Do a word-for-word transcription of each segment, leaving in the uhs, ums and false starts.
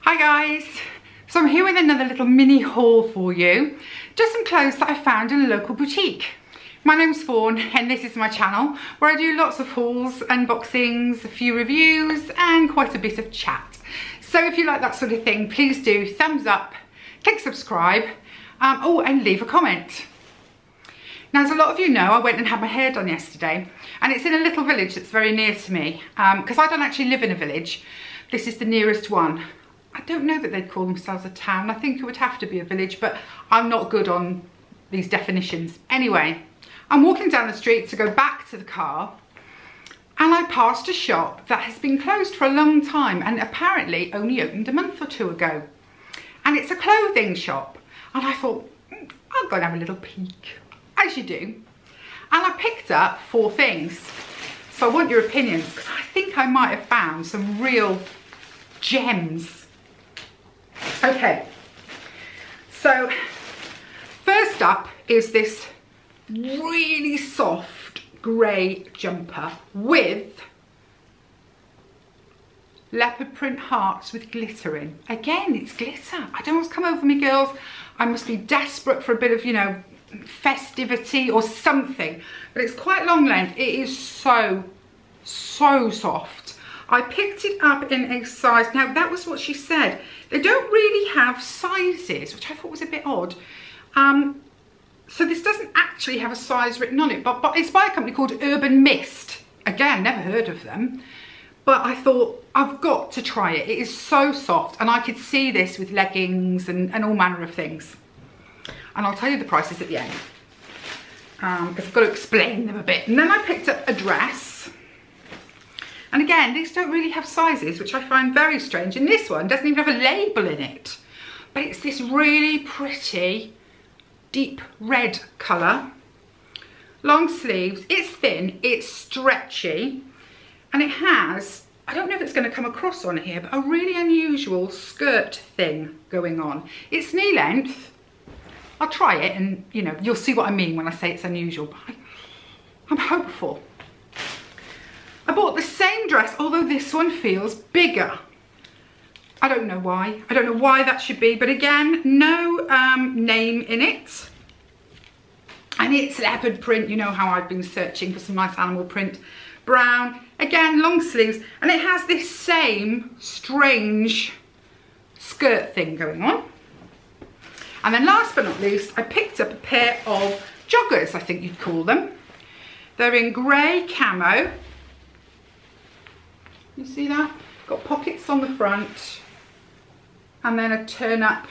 Hi guys, so I'm here with another little mini haul for you. Just some clothes that I found in a local boutique. My name's Fawn and this is my channel where I do lots of hauls, unboxings, a few reviews and quite a bit of chat. So if you like that sort of thing, please do thumbs up, click subscribe, um, oh and leave a comment. Now as a lot of you know, I went and had my hair done yesterday and it's in a little village that's very near to me because um, I don't actually live in a village. This is the nearest one. I don't know that they'd call themselves a town. I think it would have to be a village, but I'm not good on these definitions. Anyway, I'm walking down the street to go back to the car and I passed a shop that has been closed for a long time and apparently only opened a month or two ago. And it's a clothing shop. And I thought, mm, I'll go and have a little peek, as you do. And I picked up four things. So I want your opinions because I think I might have found some real gems. Okay, so first up is this really soft grey jumper with leopard print hearts with glitter in. Again, it's glitter. I don't know what's come over me, girls. I must be desperate for a bit of, you know, festivity or something. But it's quite long length. It is so, so soft. I picked it up in a size, now that was what she said. They don't really have sizes, which I thought was a bit odd. Um, so this doesn't actually have a size written on it, but, but it's by a company called Urban Mist. Again, never heard of them. But I thought, I've got to try it. It is so soft, and I could see this with leggings and, and all manner of things. And I'll tell you the prices at the end, um, because I've got to explain them a bit. And then I picked up a dress. And again, these don't really have sizes, which I find very strange. And this one doesn't even have a label in it. But it's this really pretty deep red colour. Long sleeves, it's thin, it's stretchy. And it has, I don't know if it's going to come across on here, but a really unusual skirt thing going on. It's knee length. I'll try it and, you know, you'll see what I mean when I say it's unusual. But I, I'm hopeful. I bought the same dress, although this one feels bigger. I don't know why. I don't know why that should be, but again, no um, name in it. And it's leopard print. You know how I've been searching for some nice animal print. Brown, again, long sleeves, and it has this same strange skirt thing going on. And then last but not least, I picked up a pair of joggers, I think you'd call them. They're in grey camo. You see that? Got pockets on the front and then a turn up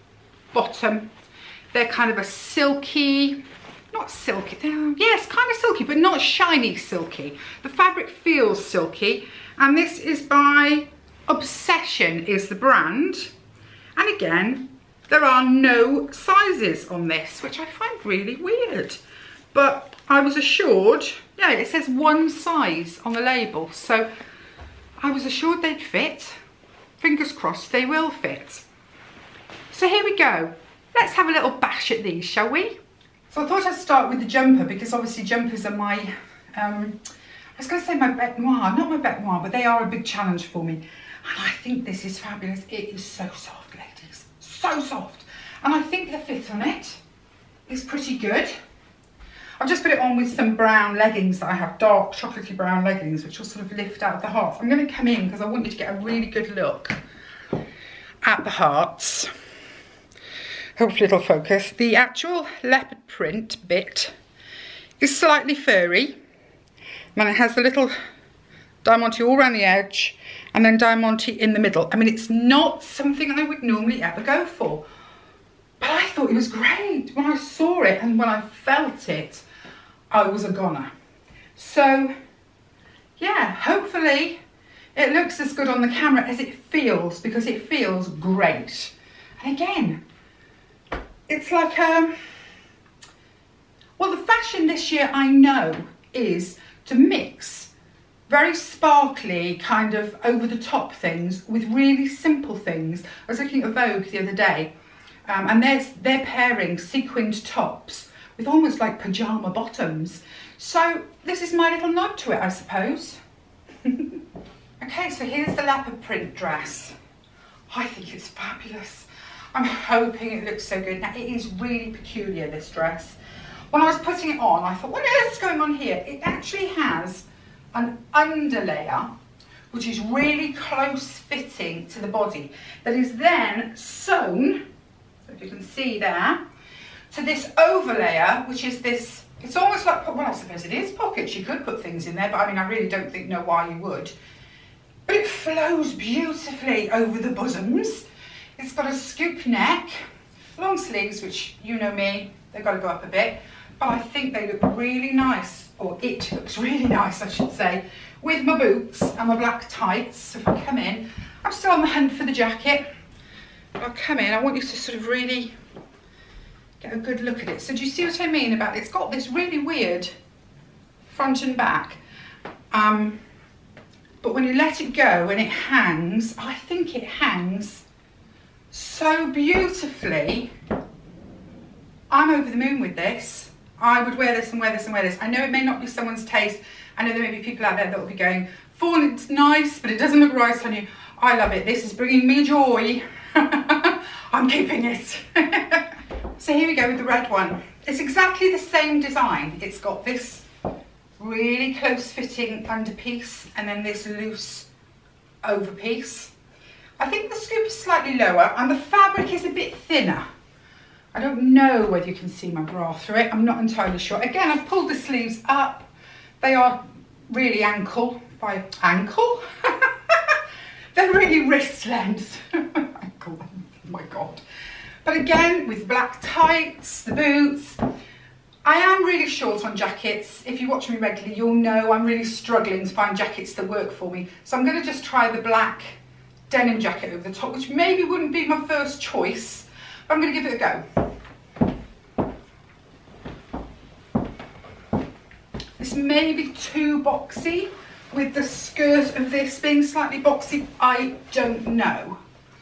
bottom. They're kind of a silky, not silky, yes, kind of silky, but not shiny silky. The fabric feels silky. And this is by Obsession is the brand. And again, there are no sizes on this, which I find really weird. But I was assured, yeah, it says one size on the label. So I was assured they'd fit. Fingers crossed they will fit. So here we go. Let's have a little bash at these, shall we? So I thought I'd start with the jumper because obviously jumpers are my, um, I was going to say my bête noire, not my bête noire, but they are a big challenge for me. And I think this is fabulous. It is so soft, ladies. So soft. And I think the fit on it is pretty good. I've just put it on with some brown leggings that I have, dark chocolatey brown leggings, which will sort of lift out the hearts. I'm going to come in because I want you to get a really good look at the hearts. Hopefully it'll focus. The actual leopard print bit is slightly furry. And it has a little diamante all around the edge and then diamante in the middle. I mean, it's not something I would normally ever go for. But I thought it was great. When I saw it and when I felt it, I was a goner. So, yeah, hopefully it looks as good on the camera as it feels, because it feels great. And again, it's like, um, well, the fashion this year I know is to mix very sparkly, kind of over-the-top things with really simple things. I was looking at Vogue the other day, um, and they're, they're pairing sequined tops with almost like pyjama bottoms. So this is my little nod to it, I suppose. Okay, so here's the leopard print dress. I think it's fabulous. I'm hoping it looks so good. Now, it is really peculiar, this dress. When I was putting it on, I thought, what is going on here? It actually has an underlayer, which is really close fitting to the body, that is then sewn, so if you can see there, to this overlayer, which is this, it's almost like, well, I suppose it is pockets. You could put things in there, but I mean, I really don't think know why you would. But it flows beautifully over the bosoms. It's got a scoop neck, long sleeves, which you know me, they've got to go up a bit, but I think they look really nice, or it looks really nice, I should say, with my boots and my black tights. So if I come in, I'm still on the hunt for the jacket. I'll come in, I want you to sort of really get a good look at it. So do you see what I mean about it? It's got this really weird front and back, um, but when you let it go and it hangs, I think it hangs so beautifully. I'm over the moon with this. I would wear this and wear this and wear this. I know it may not be someone's taste. I know there may be people out there that will be going, fawn, it's nice, but it doesn't look right on you. I love it. This is bringing me joy. I'm keeping it. So here we go with the red one. It's exactly the same design. It's got this really close fitting under piece and then this loose over piece. I think the scoop is slightly lower and the fabric is a bit thinner. I don't know whether you can see my bra through it. I'm not entirely sure. Again, I've pulled the sleeves up. They are really ankle by ankle. They're really wrist length. Ankle, oh my God. But again, with black tights, the boots. I am really short on jackets. If you watch me regularly, you'll know I'm really struggling to find jackets that work for me. So I'm going to just try the black denim jacket over the top, which maybe wouldn't be my first choice, but I'm going to give it a go. This may be too boxy, with the skirt of this being slightly boxy. I don't know.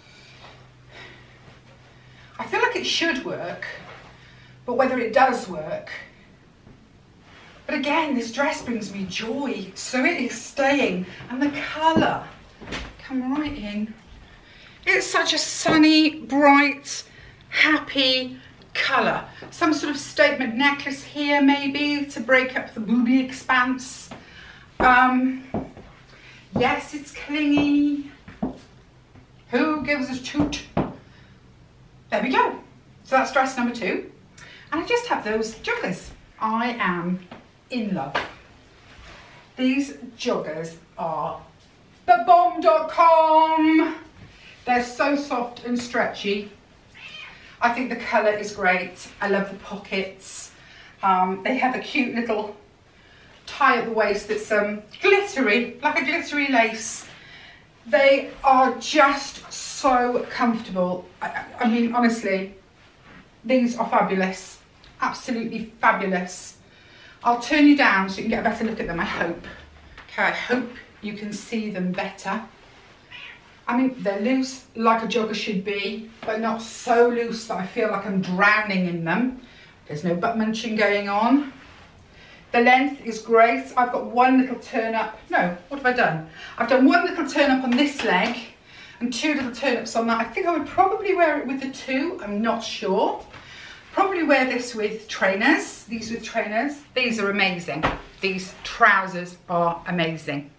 I feel like it should work, but whether it does work. But again, this dress brings me joy, so it is staying. And the colour, come right in. It's such a sunny, bright, happy colour. Some sort of statement necklace here, maybe, to break up the booby expanse. Um, yes, it's clingy. Who gives a toot? There we go. So that's dress number two. And I just have those joggers. I am in love. These joggers are the bomb dot com. They're so soft and stretchy. I think the colour is great. I love the pockets. Um, they have a cute little tie at the waist that's um, glittery, like a glittery lace. They are just so comfortable. I, I mean, honestly, these are fabulous. Absolutely fabulous. I'll turn you down so you can get a better look at them, I hope. Okay, I hope you can see them better. I mean, they're loose like a jogger should be, but not so loose that I feel like I'm drowning in them. There's no butt munching going on. The length is great. I've got one little turn up. No, what have I done? I've done one little turn up on this leg and two little turn ups on that. I think I would probably wear it with the two. I'm not sure. Probably wear this with trainers. These with trainers. These are amazing. These trousers are amazing.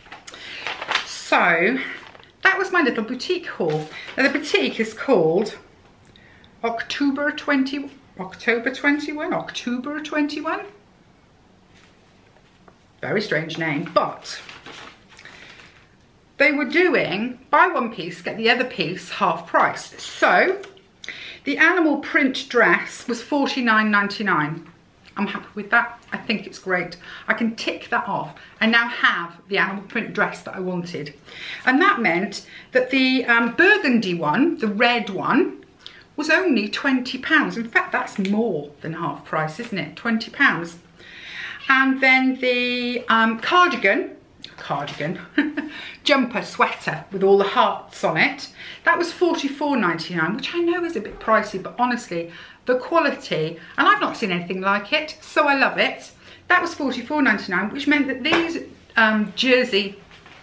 So that was my little boutique haul. Now the boutique is called October twenty, October twenty-one, October twenty-one. Very strange name, but they were doing buy one piece, get the other piece half price. So the animal print dress was forty-nine ninety-nine. I'm happy with that. I think it's great. I can tick that off. I now have the animal print dress that I wanted. And that meant that the um, burgundy one, the red one, was only twenty pounds. In fact, that's more than half price, isn't it? twenty pounds. And then the um, cardigan, cardigan, jumper sweater with all the hearts on it, that was forty-four ninety-nine, which I know is a bit pricey, but honestly, the quality, and I've not seen anything like it, so I love it. That was forty-four ninety-nine, which meant that these um, jersey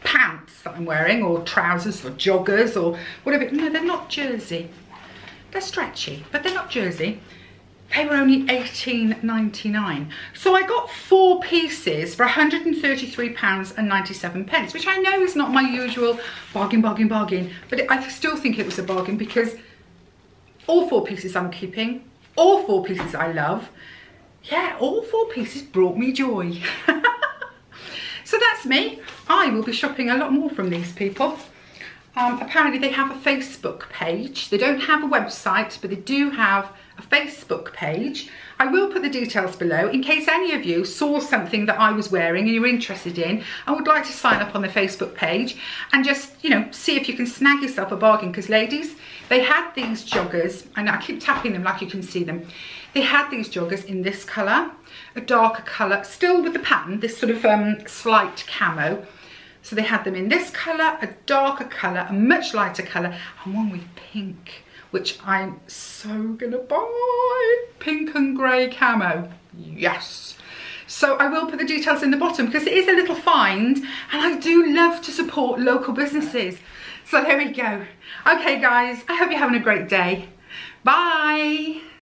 pants that I'm wearing, or trousers or joggers or whatever. No, they're not jersey. They're stretchy, but they're not jersey. They were only eighteen ninety-nine. So I got four pieces for one hundred and thirty-three pounds ninety-seven, which I know is not my usual bargain, bargain, bargain, but I still think it was a bargain because all four pieces I'm keeping, all four pieces I love. Yeah, all four pieces brought me joy. So that's me. I will be shopping a lot more from these people. Um, apparently they have a Facebook page. They don't have a website, but they do have a Facebook page. I will put the details below in case any of you saw something that I was wearing and you're interested in and would like to sign up on the Facebook page and just, you know, see if you can snag yourself a bargain. Because ladies, they had these joggers, and I keep tapping them like you can see them. They had these joggers in this colour, a darker colour, still with the pattern, this sort of um, slight camo. So they had them in this colour, a darker colour, a much lighter colour, and one with pink, which I'm so gonna buy. Pink and grey camo, yes. So I will put the details in the bottom because it is a little find, and I do love to support local businesses. So there we go. Okay guys, I hope you're having a great day. Bye.